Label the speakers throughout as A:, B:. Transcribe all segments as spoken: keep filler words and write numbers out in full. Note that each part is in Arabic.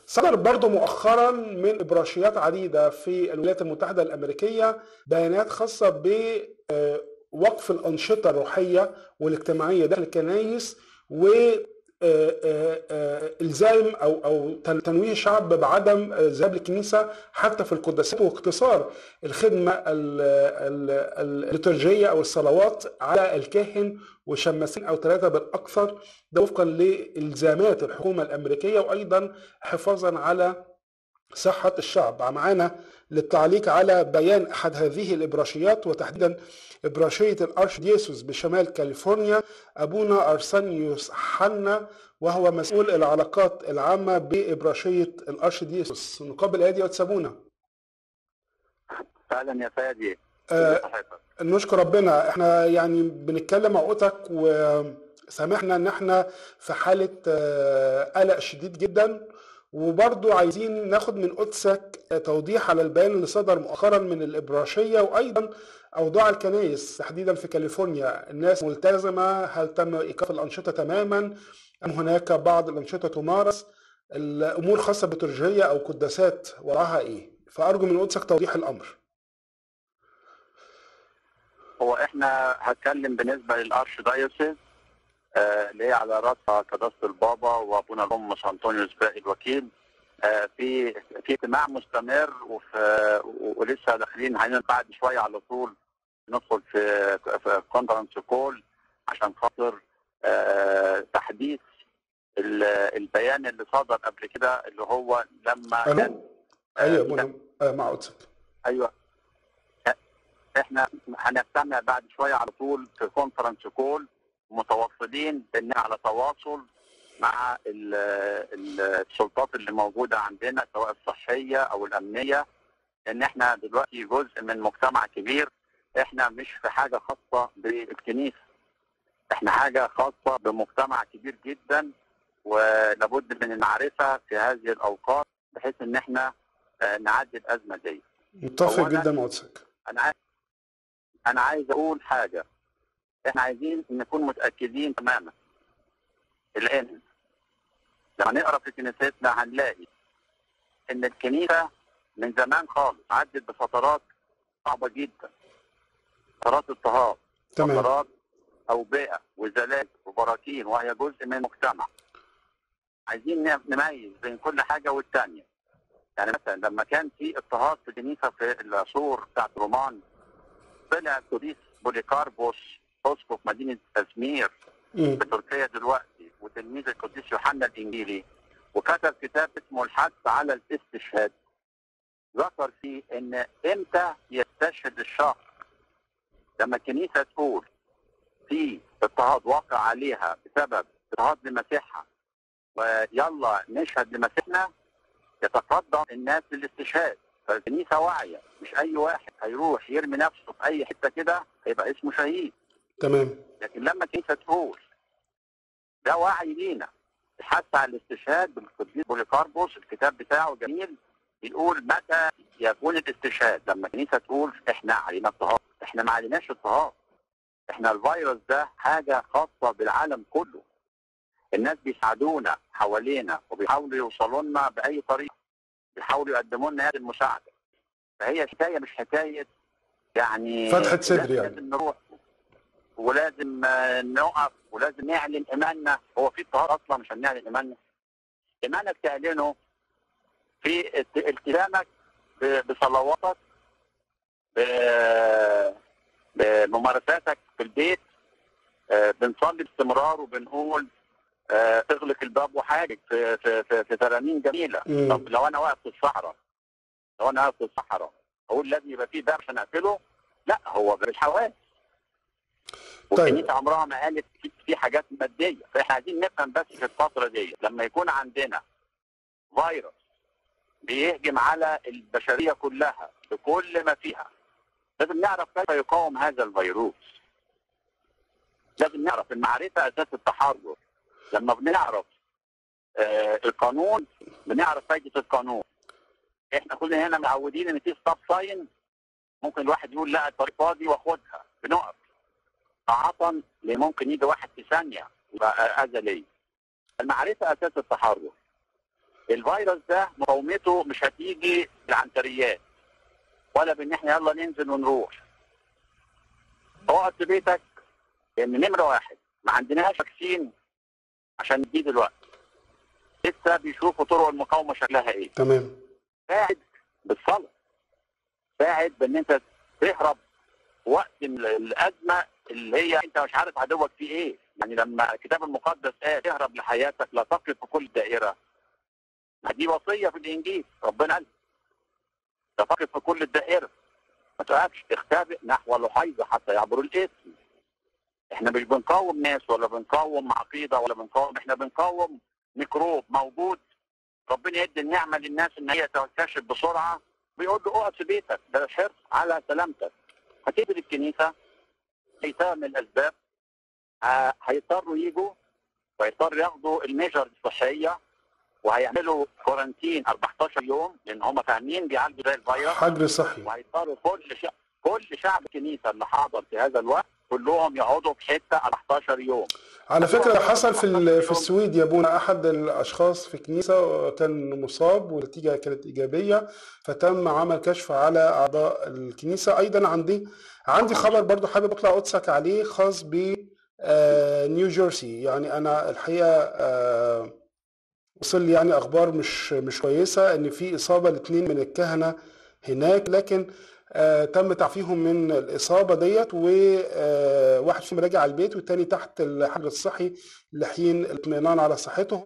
A: صدر برضه مؤخرا من إبراشيات عديدة في الولايات المتحدة الأمريكية بيانات خاصة بوقف الأنشطة الروحية والاجتماعية داخل الكنائس، و الزام او او تنويه الشعب بعدم الذهاب للكنيسه حتى في القداسات، واقتصار الخدمه الليتورجيه او الصلوات على الكاهن وشماسين او ثلاثه بالاكثر، ده وفقا لالزامات الحكومه الامريكيه، وايضا حفاظا على صحة الشعب. معانا للتعليق على بيان أحد هذه الإبراشيات، وتحديدا إبراشية الأرشديوسوس بشمال كاليفورنيا أبونا أرسانيوس حنا، وهو مسؤول العلاقات العامة بإبراشية الأرشديوسوس. نقابل أيدي وتسابونا.
B: أهلا يا فادي.
A: آه نشكر ربنا. احنا يعني بنتكلم عقوتك وسامحنا ان احنا في حالة آه قلق شديد جدا، وبرضو عايزين ناخد من قدسك توضيح على البيان اللي صدر مؤخرا من الإبراشية، وأيضا أوضاع الكنائس تحديدا في كاليفورنيا. الناس ملتزمة؟ هل تم إيقاف الأنشطة تماما أم هناك بعض الأنشطة تمارس؟ الأمور خاصة بترجية أو قداسات وراها إيه؟ فأرجو من قدسك توضيح الأمر.
B: هو إحنا هتكلم بالنسبة للأرشديوسيس آه اللي هي على راسها قداسة البابا وابونا القمص انطونيوس باقي الوكيل. آه في في اجتماع مستمر، وفي ولسه داخلين هنبقى بعد شويه على طول ندخل في في كونفرنس كول عشان خاطر آه تحديث البيان اللي صدر قبل كده، اللي هو لما
A: كان آه ايوه آه مع قدسك.
B: ايوه احنا هنجتمع بعد شويه على طول في كونفرنس كول، متواصلين بان على تواصل مع السلطات اللي موجوده عندنا سواء الصحيه او الامنيه، لان احنا دلوقتي جزء من مجتمع كبير. احنا مش في حاجه خاصه بالكنيسه، احنا حاجه خاصه بمجتمع كبير جدا، ولابد من المعرفه في هذه الاوقات بحيث ان احنا نعدي الازمه دي.
A: متفق جدا مع قدسك.
B: انا عايز انا عايز اقول حاجه. احنا عايزين نكون متاكدين تماما الان لما نقرا في كنيستنا هنلاقي ان الكنيسه من زمان خالص عدت بفترات صعبه جدا، فترات اضطهاد، فترات اوبئه وزلازل وبراكين، وهي جزء من المجتمع. عايزين نميز بين كل حاجه والثانيه. يعني مثلا لما كان في اضطهاد في الكنيسه في العصور بتاعت رومان، طلع القديس بوليكاربوس اسقف مدينه ازمير في تركيا دلوقتي وتلميذ القديس يوحنا الانجيلي، وكتب كتاب اسمه الحث على الاستشهاد. ذكر فيه ان امتى يستشهد الشخص. لما الكنيسه تقول في اضطهاد واقع عليها بسبب اضطهاد لمسيحها ويلا نشهد لمسيحنا، يتقدم الناس للاستشهاد. فالكنيسه واعيه، مش اي واحد هيروح يرمي نفسه في اي حته كده هيبقى اسمه شهيد.
A: تمام.
B: لكن لما الكنيسه تقول ده وعي لينا، الحث على الاستشهاد بالقديس بوليكاربوس الكتاب بتاعه جميل، بيقول متى يكون الاستشهاد. لما الكنيسه تقول احنا علينا اضطهاد، احنا ما عليناش اضطهاد. احنا الفيروس ده حاجه خاصه بالعالم كله. الناس بيساعدونا حوالينا وبيحاولوا يوصلوا لنا باي طريقه، بيحاولوا يقدموا لنا هذه المساعده. فهي حكايه مش حكايه يعني
A: فتحة صدر، يعني
B: لازم نروح ولازم نقف ولازم نعلن ايماننا. هو في اضطهاد اصلا مش هنعلن ايماننا؟ ايمانك تعلنه في التزامك بصلواتك، بممارساتك في البيت. بنصلي باستمرار وبنقول اغلق الباب وحاجك في في في, في ترانيم جميله.
A: مم.
B: طب لو انا واقف في الصحراء لو انا واقف في الصحراء اقول لازم يبقى في باب عشان اقفله؟ لا، هو بالحواس. والكنيسه عمرها ما قالت في حاجات ماديه. فاحنا عايزين نفهم بس في الفتره دي لما يكون عندنا فيروس بيهجم على البشريه كلها بكل ما فيها، لازم نعرف كيف يقاوم هذا الفيروس. لازم نعرف المعرفه اساس التحرر. لما بنعرف آه القانون بنعرف فايده القانون. احنا كلنا هنا متعودين ان في ستوب ساين، ممكن الواحد يقول لا الطريق فاضي واخدها، بنقف عطا ممكن يجي واحد في ثانيه يبقى اذى ليا. المعرفه اساس التحرر. الفيروس ده مقاومته مش هتيجي بالعنتريات ولا بان احنا يلا ننزل ونروح. اقعد في بيتك، لان نمره واحد ما عندناش فاكسين عشان نديه دلوقتي. لسه بيشوفوا طرق المقاومه شكلها ايه.
A: تمام.
B: ساعد بالصلاه. ساعد بان انت تهرب وقت الازمه اللي هي انت مش عارف عدوك فيه ايه. يعني لما الكتاب المقدس قال تهرب لحياتك لا تقف في كل دائره، ما دي وصيه في الانجيل. ربنا قال لا تقف في كل الدائره، ما تقفش، اختبئ نحو اللحيظه حتى يعبروا الاسم. احنا مش بنقاوم ناس ولا بنقاوم عقيده ولا بنقاوم، احنا بنقاوم ميكروب موجود. ربنا يدي النعمه للناس ان هي تكتشف بسرعه، بيقول له اقعد في بيتك، ده حرص على سلامتك. هتقبل الكنيسه هيتم الاسباب، ه- هيضطروا يجوا وهيضطروا ياخدوا الميجر الصحيه وهيعملوا كورنتين أربعتاشر يوم، لان هم فاهمين بيعالجوا زي الفيروس.
A: حجر صحي.
B: وهيضطروا كل شعب كل شعب الكنيسه اللي حاضر في هذا الوقت كلهم يقعدوا في حته أربعتاشر يوم.
A: على فكرة حصل في ال- في
B: يوم.
A: السويد يا بونا، أحد الأشخاص في كنيسة كان مصاب والنتيجة كانت إيجابية، فتم عمل كشف على أعضاء الكنيسة. أيضا عندي عندي خبر برضو حابب أطلع قدسك عليه، خاص ب آه، نيو جيرسي. يعني أنا الحقيقة آه، وصل لي يعني أخبار مش مش كويسة، إن في إصابة لاثنين من الكهنة هناك، لكن آه تم تعافيهم من الإصابة ديت، وواحد فيهم راجع على البيت والتاني تحت الحجر الصحي لحين الاطمئنان على صحته.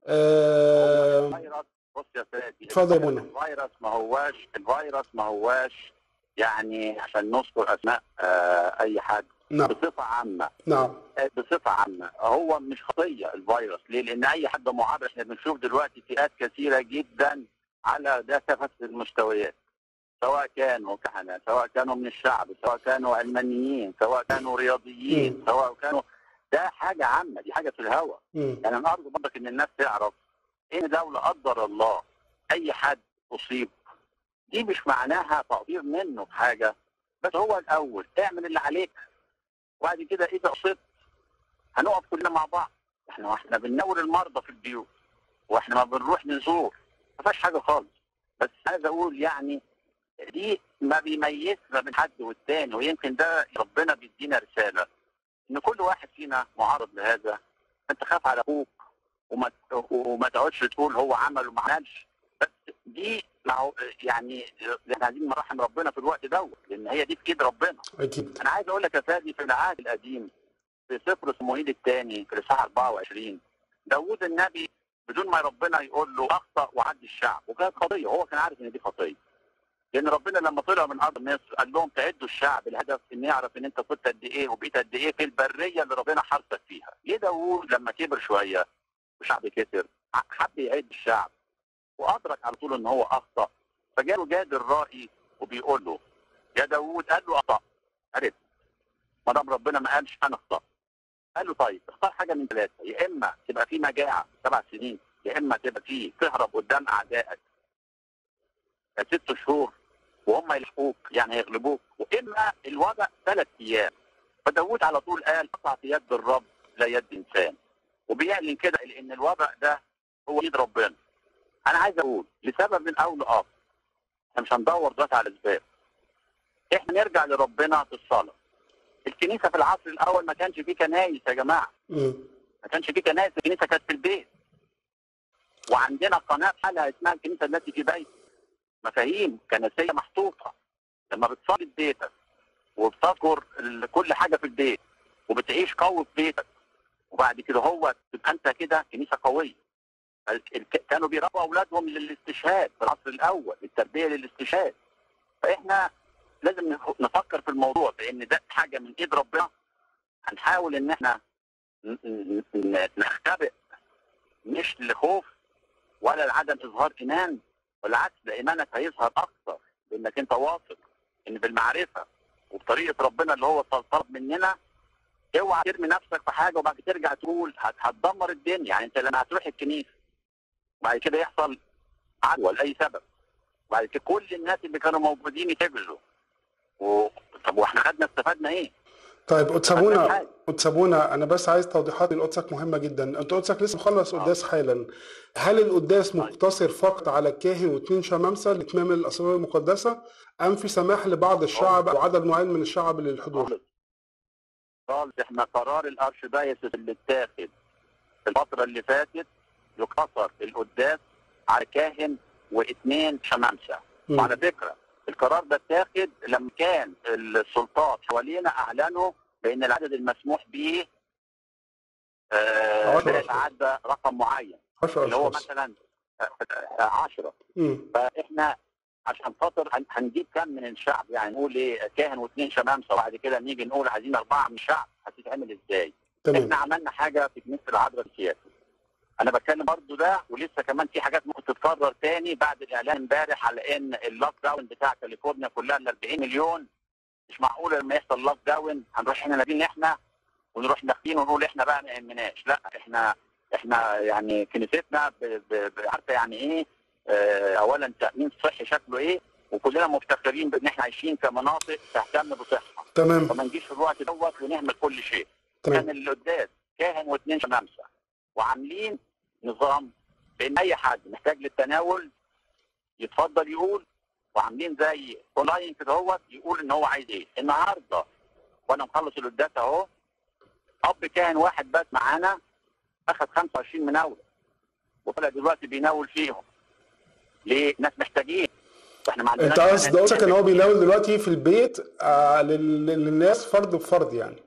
A: آه
B: الفيروس، بص يا سيدي،
A: اتفضل يا بونا.
B: الفيروس ما هواش الفيروس ما هواش يعني عشان نذكر اسماء آه اي حد.
A: نعم.
B: بصفه عامه.
A: نعم.
B: آه، بصفه عامه هو مش خطيه الفيروس. ليه؟ لان اي حد معرض. احنا بنشوف دلوقتي فئات كثيره جدا على ده كافه المستويات، سواء كانوا كهنه، سواء كانوا من الشعب، سواء كانوا علمانيين، سواء كانوا رياضيين،
A: مم.
B: سواء كانوا، ده حاجه عامه، دي حاجه في الهواء.
A: مم.
B: يعني انا ارجو برضك ان الناس تعرف ان لو لا قدر الله اي حد اصيب، دي مش معناها تقدير منه بحاجه، بس هو الاول اعمل اللي عليك، وبعد كده اذا اصبت هنقف كلنا مع بعض. احنا احنا بننور المرضى في البيوت، واحنا ما بنروح نزور، ما فيهاش حاجه خالص. بس عايز اقول يعني دي ما بيميزنا بين حد والتاني، ويمكن ده ربنا بيدينا رساله ان كل واحد فينا معرض لهذا. انت خاف على اخوك وما وما تقعدش تقول هو عمل وما عملش، بس دي مع يعني احنا عايزين مراحم ربنا في الوقت دوت، لان هي دي في ايد ربنا.
A: أكيد.
B: انا عايز اقول لك يا فادي، في العهد القديم في سفر صموئيل الثاني في الاصحاح أربعة وعشرين، داوود النبي بدون ما ربنا يقول له اخطا وعد الشعب، وكانت خطيه، هو كان عارف ان دي خطيه. لان ربنا لما طلع من ارض مصر قال لهم تعدوا الشعب، الهدف ان يعرف ان انت كنت قد ايه وبقيت قد ايه في البريه اللي ربنا حرسك فيها. ليه داوود لما كبر شويه وشعب كتر حب يعد الشعب، وادرك على طول ان هو اخطا، فجاله جاد الرائي وبيقول له يا داوود، قال له اخطا، عرفت ما دام ربنا ما قالش انا اخطا. قال له طيب اختار حاجه من ثلاثه، يا اما تبقى في مجاعه سبع سنين، يا اما تبقى في تهرب قدام اعدائك ست شهور وهم يلحقوك يعني هيغلبوك، واما الوباء ثلاث ايام. فداوود على طول قال قطع في يد الرب لا يد انسان، وبيعلن كده لان الوباء ده هو ايد ربنا. انا عايز اقول لسبب من او لاخر، احنا مش هندور دلوقتي على اسباب، احنا نرجع لربنا في الصلاه. الكنيسه في العصر الاول ما كانش فيه كنايس يا جماعه،
A: مم.
B: ما كانش فيه كنايس، الكنيسه كانت في البيت. وعندنا قناه حلقه اسمها الكنيسه التي في بيت، مفاهيم كنسيه محطوطه. لما بتصلي في بيتك وبتذكر ال- كل حاجه في البيت وبتعيش قوي في بيتك، وبعد كده هو تبقى انت كده كنيسه قويه. ال- ال- كانوا بيربوا اولادهم للاستشهاد في العصر الاول، التربيه للاستشهاد. فاحنا لازم نف- نفكر في الموضوع بان ده حاجه من ايد ربنا. هنحاول ان احنا ن- ن- ن- نختبئ، مش لخوف ولا لعدم اظهار ايمان، بالعكس ده ايمانك هيظهر اكثر لانك انت واثق ان بالمعرفه وبطريقه ربنا اللي هو طلب مننا. اوعى ترمي نفسك في حاجه وبعد كده ترجع تقول هت- هتدمر الدنيا. يعني انت لما هتروح الكنيسه وبعد كده يحصل عدوى لاي سبب، وبعد كده كل الناس اللي كانوا موجودين يتجزوا، و... طب واحنا خدنا استفدنا ايه؟
A: طيب
B: ما فيهاش
A: قدسابونا
B: حاجه.
A: قدسابونا انا بس عايز توضيحات لقدسك مهمه جدا. انت قدسك لسه مخلص
B: اه
A: قداس حالا. هل القداس
B: طيب
A: مقتصر فقط على الكاهن واثنين شمامسه لاتمام الاسرار المقدسه، ام في سماح لبعض
B: خالص
A: الشعب او عدد معين من الشعب للحضور؟
B: خالص خالص، احنا قرار الارشدايسس اللي اتاخد في الفتره اللي فاتت يقتصر القداس على كاهن واثنين شمامسه. وعلى
A: امم
B: فكره القرار ده اتاخد لما كان السلطات حوالينا اعلنوا بان العدد المسموح به آه، لا
A: عشرة اشخاص.
B: يتعدى رقم معين،
A: عشرة
B: اللي هو
A: اشخاص.
B: مثلا عشرة.
A: امم
B: فاحنا عشان خاطر هن- هنجيب كم من الشعب؟ يعني نقول ايه، كاهن واثنين شمامسه وبعد كده نيجي نقول عايزين اربعه من الشعب، هتتعمل ازاي؟ احنا
A: تمام.
B: عملنا حاجه في كنيسه العذراء السياسي. انا بتكلم برضو ده، ولسه كمان في حاجات ممكن تتكرر تاني بعد الاعلان امبارح على ان اللوك داون بتاع كاليفورنيا كلها ال أربعين مليون. مش معقول لما يحصل لوك داون هنروح احنا نادين احنا ونروح داخلين ونقول احنا بقى ما يهمناش. لا، احنا احنا يعني كنيستنا ب- ب- ب- عارفه يعني ايه اه، اولا تامين صحي شكله ايه، وكلنا مفتخرين بان احنا عايشين في مناطق تهتم بصحه.
A: تمام.
B: فما نجيش في الوقت دوت ونهمل كل شيء. كان
A: تمام.
B: القداس كاهن واثنين شمامسه، وعاملين نظام بان اي حد محتاج للتناول يتفضل يقول، وعاملين زي اونلاين كده هو يقول ان هو عايز ايه. النهارده وانا مخلص القداس اهو، اب كاهن واحد بات معانا اخذ خمسة وعشرين مناوله، وطلع دلوقتي بيناول فيهم. ليه؟ ناس محتاجين، فاحنا ما
A: انت
B: عندناش
A: قصد
B: مانع
A: قصدك ان
B: نعمل.
A: هو بيناول دلوقتي في البيت آه لل- للناس فرد بفرد يعني؟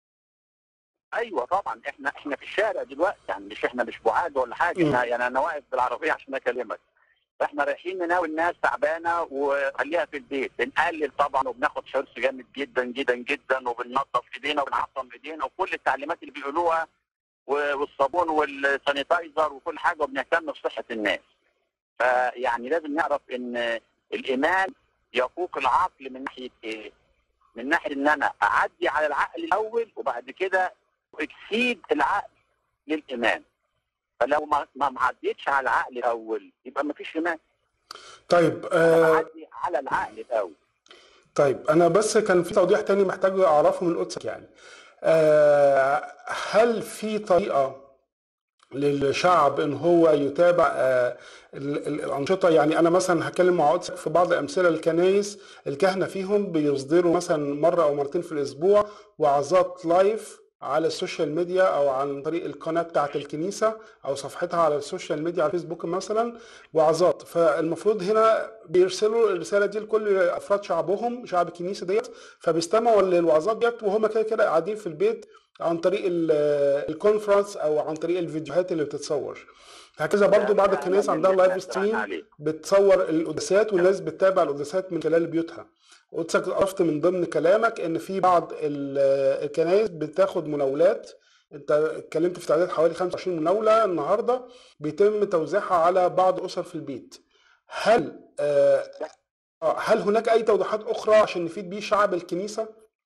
B: ايوه طبعا، احنا احنا في الشارع دلوقتي، يعني مش احنا مش بعاد ولا حاجه،
A: امم
B: احنا يعني انا واقف بالعربيه عشان اكلمك. فاحنا رايحين نناول الناس تعبانه وخليها في البيت. بنقلل طبعا وبناخد حرص جامد جدا جدا جدا، وبننظف ايدينا وبنعقم ايدينا وكل التعليمات اللي بيقولوها، والصابون والسانيتايزر وكل حاجه، وبنهتم بصحه الناس. فيعني لازم نعرف ان الايمان يفوق العقل من ناحيه ايه؟ من ناحيه ان انا اعدي على العقل الاول وبعد كده اكسيد العقل للايمان. فلو ما ما معديتش على العقل الاول يبقى ما فيش ايمان.
A: طيب
B: انا
A: آه
B: بعدي على العقل الاول.
A: طيب انا بس كان في توضيح تاني محتاج اعرفه من قدسك يعني. آه هل في طريقة للشعب ان هو يتابع آه، ال- ال- الانشطه؟ يعني انا مثلا هتكلم مع قدسك في بعض امثله الكنايس الكهنه فيهم بيصدروا مثلا مره او مرتين في الاسبوع وعظات لايف على السوشيال ميديا او عن طريق القناه بتاعه الكنيسه او صفحتها على السوشيال ميديا على الفيسبوك مثلا، وعظات. فالمفروض هنا بيرسلوا الرساله دي لكل افراد شعبهم، شعب الكنيسه ديت، فبيستمعوا للوعظات ديت وهم كده كده قاعدين في البيت عن طريق ال- الكونفرنس او عن طريق الفيديوهات اللي بتتصور. هكذا برضو
B: ده
A: بعض
B: فعلا
A: الكنائس عندها
B: اللي احنا
A: لايف
B: اتفقنا
A: ستريم
B: عليه.
A: بتصور القداسات والناس بتتابع القداسات من خلال بيوتها. قدسك عرفت من ضمن كلامك ان في بعض ال- الكنائس بتاخد مناولات. انت اتكلمت في تعداد حوالي خمسة وعشرين مناولة النهارده بيتم توزيعها على بعض اسر في البيت. هل آه، آه، هل هناك اي توضيحات اخرى عشان نفيد بيه شعب الكنيسة؟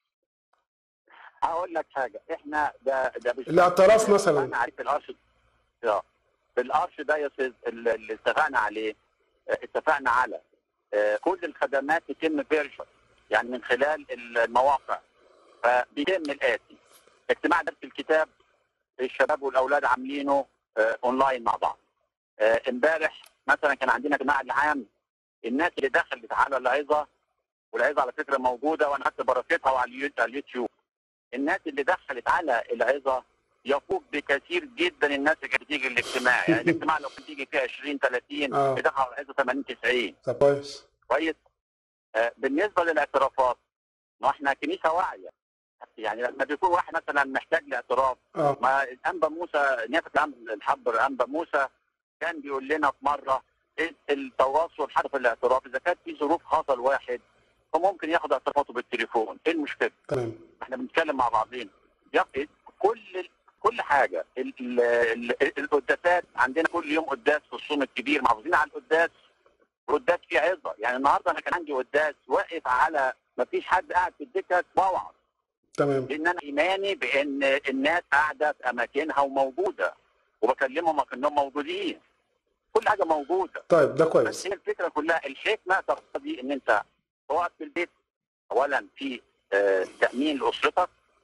B: هقول لك حاجه، احنا ده ده بالشكل
A: الاعتراف
B: اللي
A: مثلا.
B: اتفقنا عليه في الارش آه، في الارش دايوسيس اللي اللي اتفقنا عليه. آه، اتفقنا على آه، كل الخدمات تتم فيرجوال، يعني من خلال المواقع. فبيتم الاتي: اجتماع درس الكتاب الشباب والاولاد عاملينه آه، اونلاين مع بعض. آه، امبارح مثلا كان عندنا اجتماع العام، الناس اللي دخلت على العظه، والعظه على فكره موجوده وانا خدت بركتها على اليو- على اليوتيوب. الناس اللي دخلت على العظه يفوق بكثير جدا الناس اللي كانت بتيجي الاجتماع. يعني الاجتماع لو كان تيجي فيه عشرين ثلاثين
A: اه
B: بيدخل على العظه ثمانين تسعين.
A: طب كويس.
B: كويس. آه، بالنسبه للاعترافات، ما احنا كنيسه واعيه. يعني لما بيكون واحد مثلا محتاج لاعتراف،
A: اه
B: ما الانبا موسى نيافه الأنبا- الحبر انبا موسى كان بيقول لنا في مره إيه التواصل حتى في الاعتراف، اذا كانت في ظروف خاصه لواحد فممكن ياخد اعترافاته بالتليفون، ايه المشكله؟
A: تمام.
B: احنا بنتكلم مع بعضين. يقضي كل كل حاجه. ال- ال- ال- القداسات عندنا كل يوم قداس في الصوم الكبير، محافظين على القداس. والقداس فيه عظه. يعني النهارده انا كان عندي قداس واقف على ما فيش حد قاعد في الدكه موعظ،
A: تمام.
B: لان انا ايماني بان الناس قاعده في اماكنها وموجوده، وبكلمهم كانهم موجودين. كل حاجه موجوده.
A: طيب ده
B: بس
A: كويس.
B: هي الفكره كلها، الحكمه تقتضي ان انت تقعد في البيت اولا في آه، تامين لاسرتك،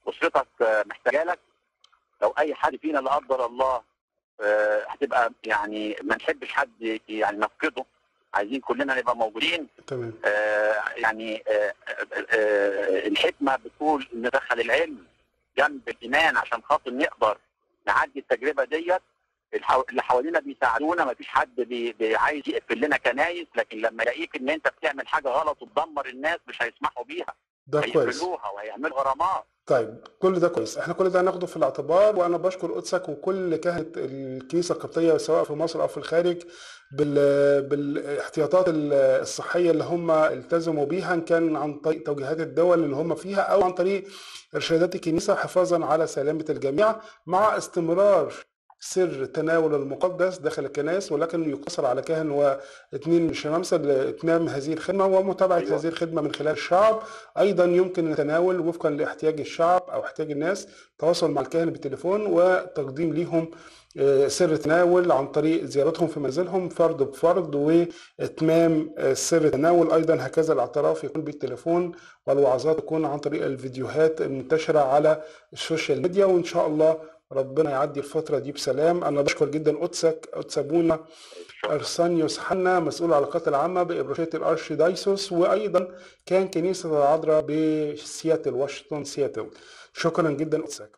B: اسرتك آه، محتاجه لك. لو اي حد فينا لا قدر الله آه، هتبقى يعني ما نحبش حد يعني نفقده، عايزين كلنا نبقى موجودين.
A: تمام.
B: آه، يعني آه، آه، آه، الحكمه بتقول ندخل العلم جنب الايمان عشان خاطر نقدر نعدي التجربه ديت. الحو... اللي حوالينا بيساعدونا، ما فيش حد بي... بي... عايز يقفل لنا كنايس، لكن لما يلاقيك ان انت بتعمل حاجه غلط وتدمر الناس مش هيسمحوا بيها،
A: ده كويس.
B: هيقفلوها وهيعملوا غرامات.
A: طيب كل ده كويس، احنا كل ده هناخده في الاعتبار، وانا بشكر قدسك وكل كهنة الكنيسة القبطية سواء في مصر او في الخارج بال... بالاحتياطات الصحية اللي هم التزموا بيها، ان كان عن طريق توجيهات الدول اللي هم فيها او عن طريق ارشادات الكنيسة، حفاظا على سلامة الجميع مع استمرار سر تناول المقدس داخل الكنائس، ولكن يقتصر على كاهن واثنين شمامسة لإتمام هذه الخدمة ومتابعة
B: أيوة.
A: هذه الخدمة من خلال الشعب. أيضا يمكن التناول وفقا لاحتياج الشعب أو احتياج الناس، تواصل مع الكاهن بالتليفون وتقديم لهم سر تناول عن طريق زيارتهم في منزلهم فرد بفرد وإتمام سر التناول. أيضا هكذا الاعتراف يكون بالتليفون، والوعظات تكون عن طريق الفيديوهات المنتشرة على السوشيال ميديا. وإن شاء الله ربنا يعدي الفترة دي بسلام. أنا بشكر جدا قدسك قدس أبونا أرسانيوس حنا، مسؤول العلاقات العامة بإبرشية الأرشدايسوس، وأيضا كان كنيسة العذراء بسياتل، واشنطن سياتل. شكرا جدا قدسك.